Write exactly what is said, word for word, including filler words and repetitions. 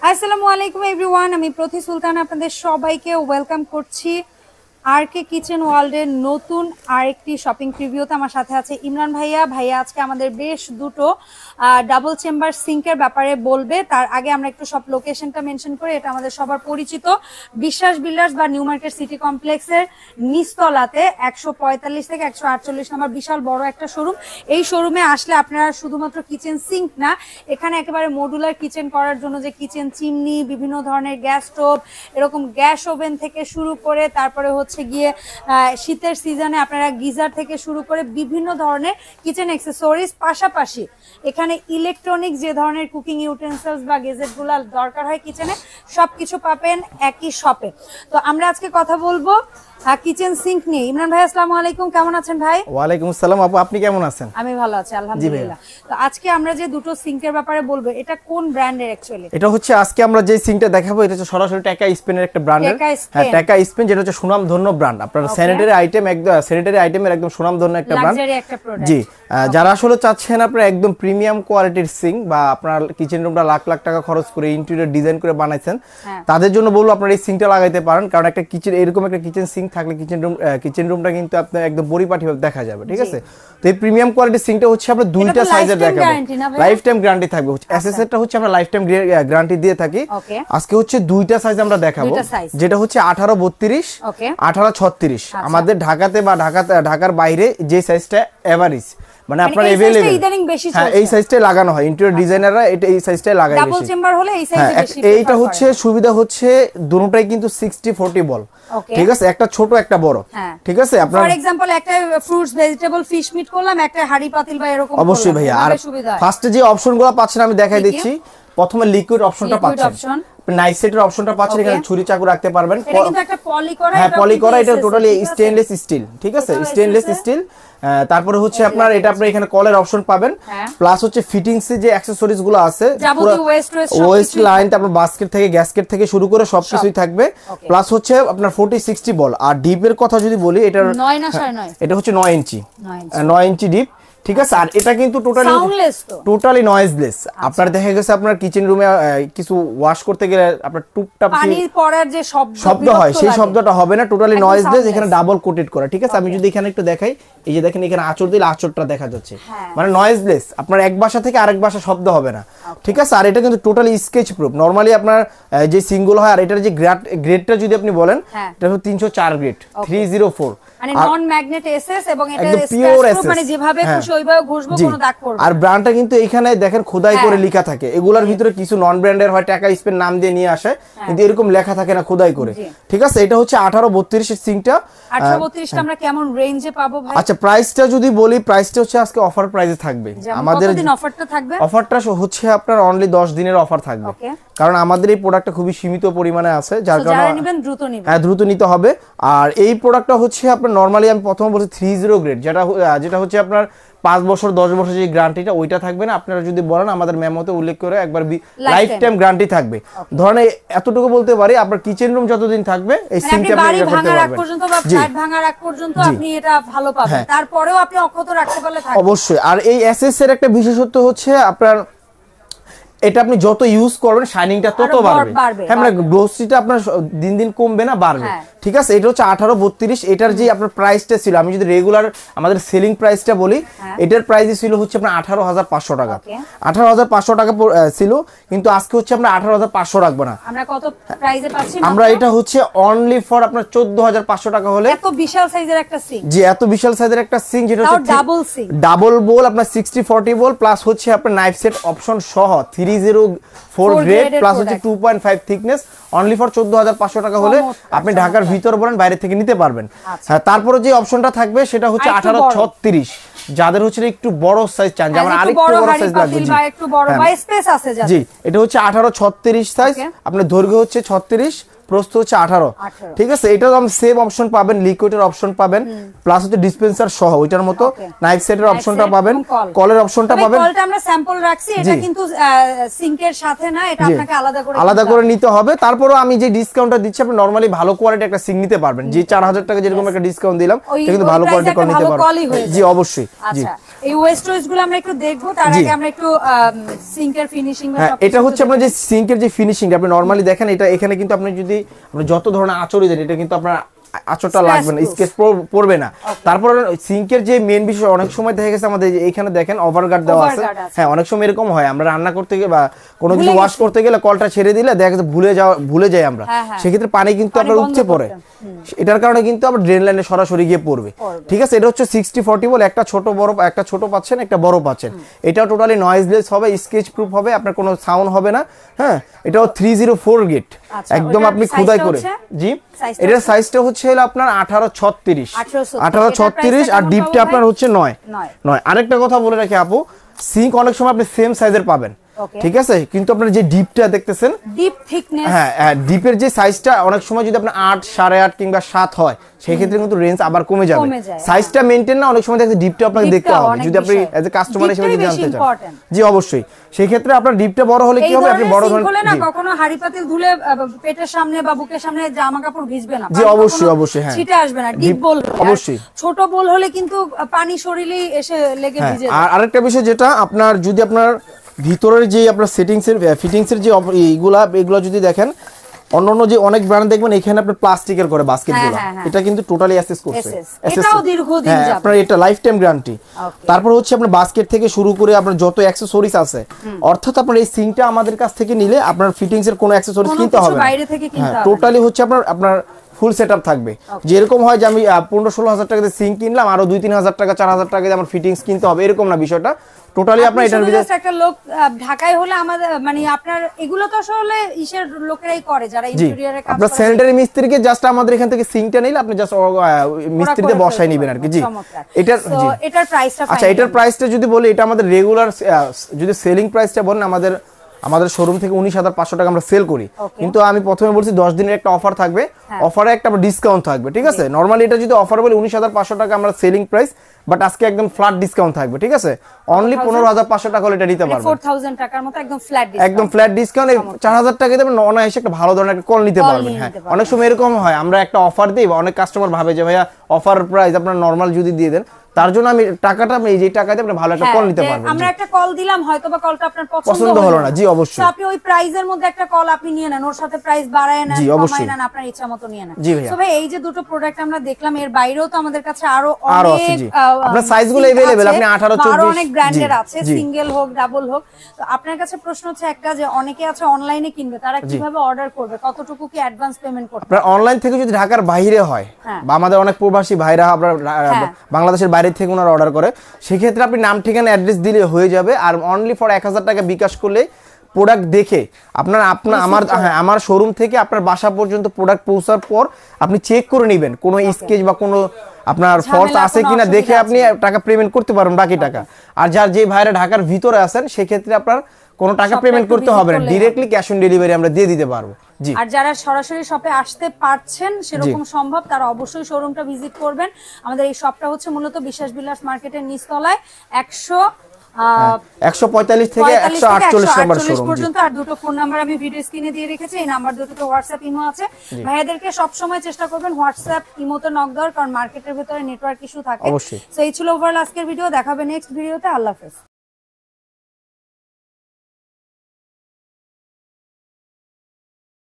আসসালামু আলাইকুম এভরিওয়ান, আমি প্রতি সুলতান আপনাদের সবাইকে ওয়েলকাম করছি আর কে কিচেন ওয়ার্ল্ডের নতুন আরেকটি শপিং প্রিভিউতে। আমার সাথে আছে ইমরান ভাইয়া। ভাইয়া আজকে আমাদের বেশ দুটো ডাবল চেম্বার সিঙ্কের ব্যাপারে বলবে। তার আগে আমরা একটু সব লোকেশনটা মেনশন করি। এটা আমাদের সবার পরিচিত বিশ্বাস বিল্ডার্স বা নিউ মার্কেট সিটি কমপ্লেক্সের নিচতলাতে একশো পঁয়তাল্লিশ থেকে একশো আটচল্লিশ নম্বর বিশাল বড় একটা শোরুম। এই শোরুমে আসলে আপনারা শুধুমাত্র কিচেন সিঙ্ক না, এখানে একেবারে মডুলার কিচেন করার জন্য যে কিচেন চিমনি, বিভিন্ন ধরনের গ্যাস স্টোভ, এরকম গ্যাস ওভেন থেকে শুরু করে তারপরে হচ্ছে গিয়ে শীতের সিজনে আপনারা গিজার থেকে শুরু করে বিভিন্ন ধরনের কিচেন অ্যাক্সেসরিজ, পাশাপাশি এখানে ইলেকট্রনিক যে ধরনের কুকিং ইউটেন্সিলস বা গেজেটগুলো দরকার হয় কিচেনে, সবকিছু পাবেন একই শপে। তো আমরা আজকে কথা বলবো কিচেন সিঙ্ক নিয়ে। ইমরান ভাই আসসালামু আলাইকুম, কেমন আছেন ভাই? ওয়ালাইকুম আসসালাম আপু, আপনি কেমন আছেন? আমি ভালো আছি আলহামদুলিল্লাহ। তো আজকে আমরা যে দুটো সিঙ্কের ব্যাপারে বলবো, এটা কোন ব্র্যান্ডের অ্যাকচুয়ালি? এটা হচ্ছে আজকে আমরা যে সিঙ্কটা দেখাবো এটা হচ্ছে সরাসরি টেকা স্পেনের একটা ব্র্যান্ডের। হ্যাঁ, টেকা স্পেন, যেটা হচ্ছে সুনামধন্য ব্র্যান্ড। আপনারা স্যানিটারি আইটেম, একদম স্যানিটারি আইটেমের একদম সুনামধন্য একটা ব্র্যান্ড, লাক্সারি একটা প্রোডাক্ট। জি, যারা আসলে চাচ্ছেন আপনারা একদম প্রিমিয়াম কোয়ালিটির সিঙ্ক বা আপনার কিচেন রুমটা লাখ লাখ টাকা খরচ করে ইন্টেরিয়র ডিজাইন করে বানাইছেন, তাদের জন্য বলবো আপনারা এই সিঙ্কটা লাগাইতে পারেন। কারণ একটা কিচেন, এরকম একটা কিচেন সিঙ্ক থাকলে কিচেন রুম কিচেন রুমটা কিন্তু আপনার একদম পরিপাটিভাবে দেখা যাবে, ঠিক আছে? তো এই প্রিমিয়াম কোয়ালিটির সিঙ্কটা হচ্ছে আমরা দুইটা সাইজের দেখাবো, লাইফ টাইম গ্যারান্টি থাকবে। এসএসএরটা হচ্ছে আমরা লাইফ টাইম গ্যারান্টি দিয়ে থাকি। আজকে হচ্ছে দুইটা সাইজ আমরা দেখাবো, যেটা হচ্ছে আঠারো বত্রিশ, আঠারো ছত্রিশ। আমাদের ঢাকাতে বা ঢাকা ঢাকার বাইরে যে সাইজটা এভারেজ, মানে আপনার अवेलेबल, হ্যাঁ এই সাইজটাই লাগানো হয়। ইন্টেরিয়র ডিজাইনাররা এটা এই সাইজটাই লাগায় বেশি। ডাবল চেম্বার হলে এই সাইজে বেশি। এইটা হচ্ছে সুবিধা হচ্ছে দুটোটাই কিন্তু সিক্সটি ফর্টি বল, ঠিক আছে? একটা ছোট একটা বড়, ঠিক আছে? আপনার ফর एग्जांपल একটা ফ্রুটস ভেজিটেবল ফিশ মিট করলাম, একটা হাড়ি পাতিল বা এরকম। অবশ্যই ভাইয়া। আর ফার্স্টে যে অপশনগুলো পাচ্ছেন আমি দেখাই দিচ্ছি। প্রথমে লিকুইড অপশনটা পাচ্ছেন, নাইস সেটের অপশনটা পাচ্ছেন, এখানে ছুরি চাকু রাখতে পারবেন। এটা কিন্তু একটা পলি করা, হ্যাঁ পলি করা, এটা টোটালি স্টেনলেস স্টিল, ঠিক আছে? Stainless steel. তারপরে হচ্ছে আপনার এটা আপনি এখানে কলের অপশন পাবেন, প্লাস হচ্ছে ফিটিংস এ যে অ্যাকসেসরিজ গুলো আছে, ওয়েস্ট লাইন, তারপর বাস্কেট থেকে গ্যাসকেট থেকে শুরু করে সবকিছুই থাকবে। প্লাস হচ্ছে আপনার ফর্টি সিক্সটি বল। আর ডিপের কথা যদি বলি, এটার নয় না সাড়ে নয়, এটা হচ্ছে নয় ইঞ্চি, নয় ইঞ্চি ডিপ, ঠিক আছে? আর এটা কিন্তু টোটালি টোটালি নয়েজলেস। আপনার দেখা গেছে আপনার কিচেন রুমে কিছু ওয়াশ করতে গেলে আপনার টুপটাপ পানি পড়ার যে শব্দ হয়, সেই শব্দটা হবে না, টোটালি নয়েজলেস। এখানে ডাবল কোটেড করা, ঠিক আছে? আমি যদি এখানে একটু দেখাই, এই যে দেখেন এখানে আঁচড় দিলে আঁচড়টা দেখা যাচ্ছে, মানে নয়েজলেস। আপনার এক বাসা থেকে আরেক বাসা শব্দ হবে না, ঠিক আছে? আর এটা কিন্তু টোটালি স্কেচ প্রুফ। নরমালি আপনার যে সিঙ্গুল হয়, আর এটার যে গ্রেডটা যদি আপনি বলেন, এটা হলো তিনশো চার গ্রেড, থ্রি জিরো ফোর, মানে নন ম্যাগনেট এসএস, এবং এটা স্ক্র্যাচ প্রুফ, মানে যেভাবে খুশি ওইভাবে ঘষবো, কোনো দাগ পড়বে না। আর ব্র্যান্ডটা কিন্তু এখানে দেখেন খোদাই করে লেখা থাকে। এগুলোর ভিতরে কিছু নন ব্র্যান্ডের হয়, টাকা স্পেন নাম দিয়ে নিয়ে আসে, কিন্তু এরকম লেখা থাকে না খোদাই করে, ঠিক আছে? এটা হচ্ছে আঠারো বত্রিশ এর সিঙ্কটা। আঠারো বত্রিশ টা আমরা কেমন রেঞ্জে পাবো ভাই? আচ্ছা, প্রাইসটা যদি বলি, প্রাইসটা হচ্ছে আজকে অফার প্রাইসে থাকবে। আমাদের কতদিন অফারটা থাকবে? অফারটা হচ্ছে আপনার অনলি দশ দিনের অফার থাকবে, কারণ আমাদের এই প্রোডাক্টটা খুবই সীমিত পরিমাণে আছে, যার কারণে দ্রুত নিবেন। হ্যাঁ, দ্রুত নিতে হবে। আর এই প্রোডাক্টটা হচ্ছে আপনার নরমালি আমি প্রথমে বলছি থ্রি জিরো গ্রেড, যেটা যেটা হচ্ছে আপনার পাঁচ বছর দশ বছর যে গ্যারান্টিটা, ওইটা থাকবে না। আপনারা যদি বলেন, আমাদের মেমোতে উল্লেখ করে একবার লাইফ টাইম গ্যারান্টি থাকবে। ধরেন এতটুকু বলতে পারি, আপনার কিচেন রুম যতদিন থাকবে এই সিঙ্কটা আপনি ইউজ করতে পারবেন পর্যন্ত, বা ফ্ল্যাট ভাঙার আগ পর্যন্ত আপনি এটা ভালো পাবেন। তারপরেও আপনি অক্ষত রাখতে পারলে থাকবে অবশ্যই। আর এই এসএস এর একটা বিশেষত্ব হচ্ছে আপনার এটা আপনি যত ইউজ করবেন শাইনিংটা তত বাড়বে। হ্যাঁ, মানে গ্লোসিটা আপনার দিন দিন কমবে না, বাড়বে, ঠিক আছে? এটা হচ্ছে আঠারো বত্রিশ। এটার যে আপনার প্রাইসটা ছিল, আমি যদি রেগুলার আমাদের সেলিং প্রাইসটা বলি, এটার প্রাইস ছিল হচ্ছে আপনার আঠারো হাজার পাঁচশো টাকা, আঠারো হাজার পাঁচশো টাকা ছিল। কিন্তু আজকে হচ্ছে আমরা আঠারো হাজার পাঁচশো রাখবো না, আমরা কত প্রাইসে পাচ্ছি? আমরা এটা হচ্ছে অনলি ফর আপনার চোদ্দ হাজার পাঁচশো টাকা হলে। এত বিশাল সাইজের একটা সিঙ্ক, জি, এত বিশাল সাইজের একটা সিঙ্ক, যেটা হচ্ছে ডাবল সিঙ্ক, ডাবল বোল, আপনার সিক্সটি ফর্টি বোল, প্লাস হচ্ছে আপনার নাইফ সেট অপশন সহ three zero four grade, plus হচ্ছে two point five thickness, only for চোদ্দ হাজার পাঁচশো টাকা হলে আপনি ঢাকার ভিতর বলেন বাইরে থেকে নিতে পারবেন। হ্যাঁ, তারপরে যে অপশনটা থাকবে সেটা হচ্ছে আঠারো ছত্রিশ, যাদের হচ্ছে একটু বড় সাইজ চান, যেমন আরেকটু বড় সাইজ লাগবে, জি, একটু বড় বা স্পেস আছে, জি, এটা হচ্ছে আঠারো ছত্রিশ সাইজ। আপনার দৈর্ঘ্য হচ্ছে ছত্রিশ, প্রস্থ হচ্ছে আঠারো, ঠিক আছে। এটাও আপনি সেম অপশন পাবেন, লিকুইডের অপশন পাবেন, প্লাস হচ্ছে ডিসপেন্সার সহ ওইটার মতো নাইফ সেটের অপশনটা পাবেন, কলের অপশনটা পাবেন। কলটা আমরা স্যাম্পল রাখছি, এটা কিন্তু সিঙ্কের সাথে না, এটা আপনাকে আলাদা করে আলাদা করে নিতে হবে। তারপরও আমি যে ডিসকাউন্টটা দিচ্ছি আপনি নরমালি ভালো কোয়ালিটি একটা সিঙ্ক নিতে পারবেন, যে চার হাজার টাকা যেরকম একটা ডিসকাউন্ট দিলাম এটা কিন্তু ভালো কোয়ালিটি করে নিতে পারবেন। জি অবশ্যই। জি আচ্ছা, এই ওয়েস্টেজ গুলো আমরা একটু দেখবো, তার আগে আমরা একটু সিঙ্কের ফিনিশিং বা সব। এটা হচ্ছে আপনার যে সিঙ্কের যে ফিনিশিং আপনি নরমালি দেখেন, এটা এখানে কিন্তু আপনি যদি আপনি যত ধরনের আঁচড়ই দেন এটা কিন্তু আপনার আঁচড়টা লাগবে না, স্কেচ পড়বে না। তারপর সিঙ্কের যে মেইন বিষয়, অনেক সময় দেখা গেছে আমাদের এখানে দেখেন ওভারগার্ড দেওয়া আছে, হ্যাঁ অনেক সময় এরকম হয় আমরা রান্না করতে গিয়ে বা কোনো কিছু ওয়াশ করতে গেলে কলটা ছেড়ে দিলে দেখা যাচ্ছে ভুলে যাওয়া ভুলে যাই আমরা, সেক্ষেত্রে পানি কিন্তু আপনার উপচে পড়ে, এটার কারণে কিন্তু আবার ড্রেন লাইনে সরাসরি গিয়ে পড়বে, ঠিক আছে। এটা হচ্ছে সিক্সটি ফর্টি বল, একটা ছোট বড়, একটা ছোট পাচ্ছেন একটা বড় পাচ্ছেন। এটাও টোটালি নয়েজলেস হবে, স্কেচ প্রুফ হবে, আপনার কোনো সাউন্ড হবে না, হ্যাঁ। এটাও থ্রি জিরো ফোর গেট, একদম আপনি খোদাই করে। জি, এটার সাইজটা হচ্ছে আপনার আঠারো ছত্রিশ, আঠারো ছত্রিশ, আর ডিপটা আপনার হচ্ছে নয় নয়। আরেকটা কথা বলে রাখি আপু, সিঙ্ক অনেক সময় আপনি সেম সাইজের পাবেন, ঠিক আছে, কিন্তু আপনার যে ডিপটা দেখতেছেন, ডিপ থিকনেস, হ্যাঁ ডিপের যে সাইজটা অনেক সময় যদি আপনার আট সাড়ে আট কিংবা সাত হয়, সেই ক্ষেত্রে কিন্তু রেঞ্জ আবার কমে যাবে। সাইজটা মেইনটেইন না, অনেক সময় দেখতে ডিপটা আপনাকে দেখতে হবে যদি আপনি এজ এ কাস্টমার হিসেবে জানতে চান। জি অবশ্যই, সেই ক্ষেত্রে আপনার ডিপটা বড় হলে কি হবে, আপনি বড় ধরনের না কখনো হাড়ি পাতিল ধুলে পেটের সামনে বা বুকের সামনে জামা কাপড় ভিজবে না। জি অবশ্যই অবশ্যই, হ্যাঁ ছিটে আসবে না। ডিপ বল অবশ্যই, ছোট বল হলে কিন্তু পানি শরীরেই এসে লেগে ভিজে যায়। আর আরেকটা বিষয় যেটা আপনার যদি আপনার ভিতরের যে আপনার সেটিংস এর ফিটিংস এর যে এইগুলা এগুলা যদি দেখেন, অন্যান্য যে অনেক ব্র্যান্ড দেখবেন এখানে আপনার প্লাস্টিকের করে বাস্কেটগুলো, এটা কিন্তু টোটালি অ্যাসেস করছে, এটাও দীর্ঘদিন যাবে, আপনার এটা লাইফ টাইম গ্যারান্টি। তারপর হচ্ছে আপনার বাস্কেট থেকে শুরু করে আপনার যত অ্যাকসেসরিজ আছে, অর্থাৎ আপনার এই সিঙ্কটা আমাদের কাছ থেকে নিলে আপনার ফিটিংস এর কোনো অ্যাকসেসরিজ কিনতে হবে না, বাইরে থেকে কিনতে হবে না, টোটালি হচ্ছে আপনার আপনার ফুল সেটআপ থাকবে। যেরকম হয় যে আমি পনেরো ষোলো হাজার টাকা দিয়ে সিঙ্ক কিনলাম, আরো দুই তিন হাজার টাকা চার হাজার টাকা দিয়ে আমার ফিটিংস কিনতে হবে, এরকম না বিষয়টা। টোটালি আপনার এটার ভিতরে একটা লোক ঢাকায় হলে আমাদের মানে আপনার এগুলো তো আসলে ইসের লোকেরাই করে যারা ইন্টেরিয়রে কাজ করে। আপনার স্যানিটারি মিস্ত্রিকে জাস্ট আমাদের এখান থেকে সিঙ্কটা নিলে আপনি জাস্ট মিস্ত্রিতে বসাই নেবেন আর কি। জি, এটার জি এটার প্রাইসটা, আচ্ছা এটার প্রাইসটা যদি বলি, এটা আমাদের রেগুলার যদি সেলিং প্রাইসটা বলেন, আমাদের আমাদের শোরুম থেকে উনিশ হাজার পাঁচশো টাকা আমরা সেল করি, কিন্তু আমি প্রথমে বলছি দশ দিনের একটা অফার থাকবে, অফারে একটা ডিসকাউন্ট থাকবে, ঠিক আছে। নরমালি এটা যদি অফার বলি উনিশ হাজার পাঁচশো টাকা আমরা সেলিং প্রাইস, বাট আজকে একদম ফ্ল্যাট ডিসকাউন্ট থাকবে, ঠিক আছে। অনলি পনেরো হাজার পাঁচশো টাকা হলে এটা নিতে পারবেন, চার হাজার টাকার মতো একদম ফ্ল্যাট ডিসকাউন্ট, একদম ফ্ল্যাট ডিসকাউন্ট। চার হাজার টাকা দেবেন, অনায়াসে একটা ভালো ধরনের একটা কল নিতে পারবেন। হ্যাঁ, অনেক সময় এরকম হয় আমরা একটা অফার দিই, অনেক কাস্টমার ভাবে যে ভাইয়া অফার প্রাইস আপনার নরমাল যদি দিয়ে দেন, তার জন্য আমি টাকাটা এই যে টাকা দিয়ে আপনি ভালো একটা কল নিতে পারবেন। আমরা একটা কল দিলাম, হয়তো বা কলটা আপনার পছন্দ হলো না, জি অবশ্যই, তো আপনি ওই প্রাইজের মধ্যে একটা কল আপনি নিয়ে নেন, ওর সাথে প্রাইস বাড়ায় নেন, কমায় নেন, আপনার ইচ্ছা মতো নিয়ে নেন। তো ভাই এই যে দুটো প্রোডাক্ট আমরা দেখলাম, এর বাইরেও তো আমাদের কাছে আরো অনেক আপনার সাইজগুলো अवेलेबल, আপনি আঠারো চব্বিশ আরো অনেক ব্র্যান্ডের আছে, সিঙ্গেল হোক ডাবল হোক। তো আপনার কাছে প্রশ্ন হচ্ছে একটা, যে অনেকে আছে অনলাইনে কিনবে, তারা কিভাবে অর্ডার করবে, কতটুকু কি অ্যাডভান্স পেমেন্ট করতে হবে? আপনার অনলাইন থেকে যদি ঢাকার বাইরে হয় বা আমাদের অনেক প্রবাসী ভাইরা আপনারা বাংলাদেশের বাইরে থেকে ওনারা অর্ডার করে, সেক্ষেত্রে আপনি নাম ঠিকানা অ্যাড্রেস দিলে হয়ে যাবে। আর অনলি ফর এক হাজার টাকা বিকাশ করলে প্রোডাক্ট দেখে আপনার আপনার আমার হ্যাঁ আমার শোরুম থেকে আপনার বাসা পর্যন্ত প্রোডাক্ট পৌঁছার পর আপনি চেক করে নেবেন কোনো স্কেচ বা কোনো আপনার ফলস আছে কিনা, দেখে আপনি টাকা পেমেন্ট করতে পারবেন বাকি টাকা। আর যার যে ভাইরা ঢাকার ভিতরে আছেন, সেক্ষেত্রে আপনার কোনো টাকা পেমেন্ট করতে হবে না, ডিরেক্টলি ক্যাশ অন ডেলিভারি আমরা দিয়ে দিতে পারবো। জি, আর যারা সরাসরি শপে আসতে পারছেন, সেরকম সম্ভব, তারা অবশ্যই শোরুমটা ভিজিট করবেন। আমাদের এই শপটা হচ্ছে মূলত বিশ্বাস বিলাস মার্কেটের নিচতলায় একশো একশো পঁয়তাল্লিশ থেকে একশো আটচল্লিশ নম্বর শোরুম পর্যন্ত। আর দুটো ফোন নাম্বার আমি ভিডিও স্ক্রিনে দিয়ে রেখেছি, এই নাম্বার দুটোতে হোয়াটসঅ্যাপ ইমো আছে। ভাইয়াদেরকে সব সময় চেষ্টা করবেন হোয়াটসঅ্যাপ ইমোতে নক দেওয়ার, কারণ মার্কেটের ভিতরে নেটওয়ার্ক ইস্যু থাকে। অবশ্যই। সো এই ছিল ওভারঅল আজকের ভিডিও, দেখাবে নেক্সট ভিডিওতে। আল্লাহ হাফেজ।